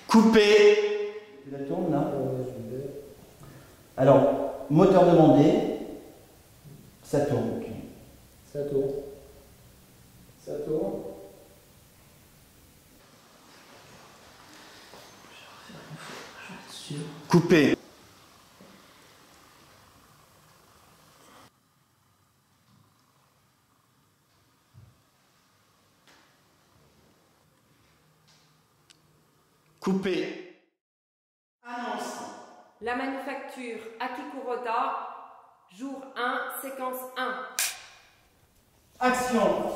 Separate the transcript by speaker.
Speaker 1: Couper. Tu la tournes là? Alors, moteur demandé, ça tourne.
Speaker 2: Ça tourne. Ça tourne.
Speaker 1: Couper. Couper. Annonce.
Speaker 3: La manufacture Akikuroda, jour 1, séquence 1.
Speaker 1: Action.